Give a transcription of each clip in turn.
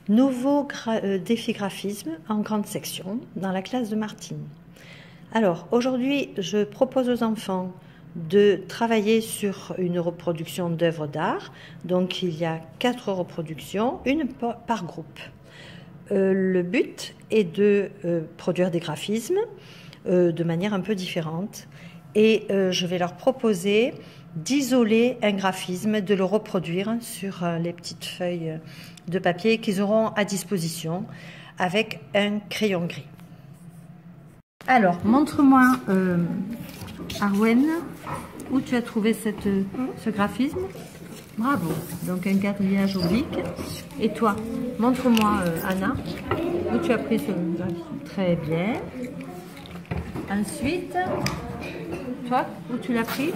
Nouveau défi graphisme en grande section dans la classe de Martine. Alors aujourd'hui, je propose aux enfants de travailler sur une reproduction d'œuvres d'art. Donc il y a 4 reproductions, une par groupe. Le but est de produire des graphismes de manière un peu différente. Et je vais leur proposer d'isoler un graphisme, de le reproduire sur les petites feuilles de papier qu'ils auront à disposition avec un crayon gris. Alors, montre-moi, Arwen, où tu as trouvé ce graphisme. Bravo, donc un quadrillage oblique. Et toi, montre-moi, Anna, où tu as pris ce graphisme. Très bien. Ensuite, toi, où tu l'as pris?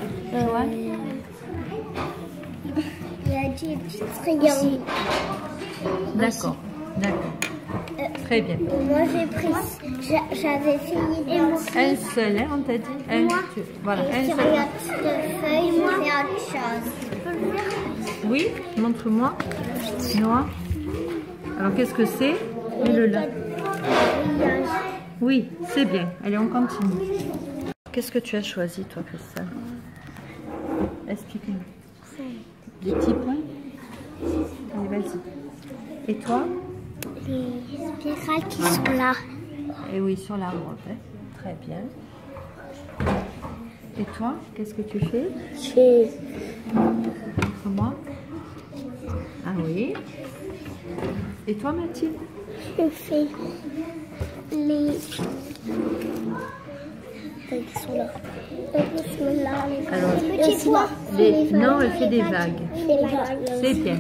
Il y a des petits crayons. D'accord, d'accord. Très bien. Moi, j'avais fini un seul, hein, on t'a dit. Voilà, un seul. Feuille, moi, c'est autre chose. Oui, montre-moi. Noah. Alors, qu'est-ce que c'est? Mets-le-là. Oui, c'est bien. Allez, on continue. Qu'est-ce que tu as choisi, toi, Christelle? Explique-moi. Des petits points? Allez, vas-y. Et toi? Les spirales qui sont là. Et oui, sur l'arbre. Très bien. Et toi, qu'est-ce que tu fais? Montre-moi. Ah oui. Et toi, Mathilde? Je fais les... Ils sont là. Alors, les petits pois. Non, elle fait des vagues. C'est bien.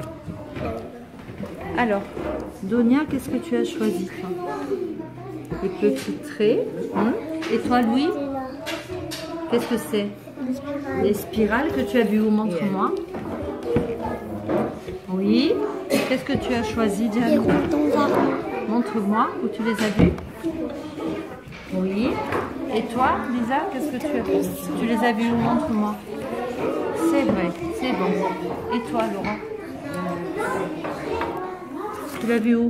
Alors, Donia, qu'est-ce que tu as choisi, toi? Les petits traits. Et toi, Louis? Qu'est-ce que c'est? Les spirales que tu as vues où? Montre-moi. Oui. Qu'est-ce que tu as choisi, Diane? Montre-moi où tu les as vues. Oui. Et toi, Lisa, qu'est-ce que tu as vu? Tu les as vues où? Montre-moi. C'est vrai, c'est bon. Et toi, Laura? Tu l'as vu où?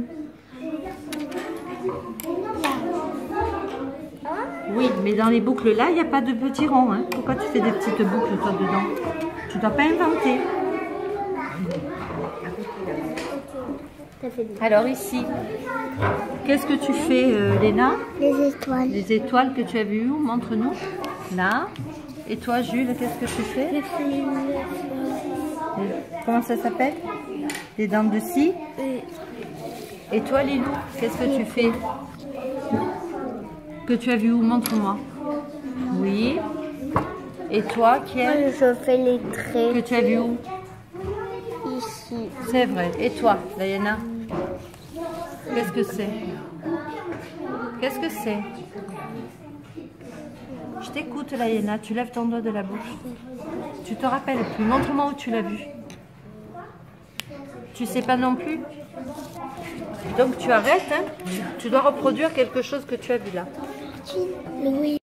Oui, mais dans les boucles là, il n'y a pas de petits ronds. Hein. Pourquoi tu fais des petites boucles toi dedans? Tu ne dois pas inventer. Alors ici, qu'est-ce que tu fais, Léna? Les étoiles. Les étoiles que tu as vues où? Montre-nous. Là. Et toi, Jules, qu'est-ce que tu fais? Comment ça s'appelle? Les dents de scie? Et toi, Lilou, qu'est-ce que tu fais? Que tu as vu où? Montre-moi. Oui. Et toi, Kiel? Je fais les traits. Que tu as vu où? Ici. C'est vrai. Et toi, Diana? Qu'est-ce que c'est? Qu'est-ce que c'est? Je t'écoute, Diana. Tu lèves ton doigt de la bouche. Tu te rappelles plus. Montre-moi où tu l'as vu. Tu sais pas non plus? Donc tu arrêtes, hein? Tu dois reproduire quelque chose que tu as vu là. Oui.